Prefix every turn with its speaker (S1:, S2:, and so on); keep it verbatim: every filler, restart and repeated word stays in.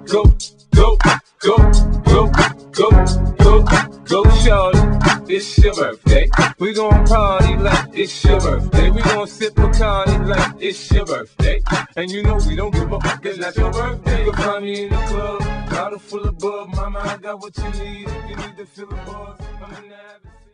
S1: go, go, go, go, go, go, go, shorty. It's your birthday. We gon' party like it's your birthday. We gon' sip Bacardi like it's your birthday. And you know we don't give a fuck, it's not your birthday. You'll find me in the club, bottle full of bub. Mama, I got what you need. If you need to fill the bars, I'm in the habit.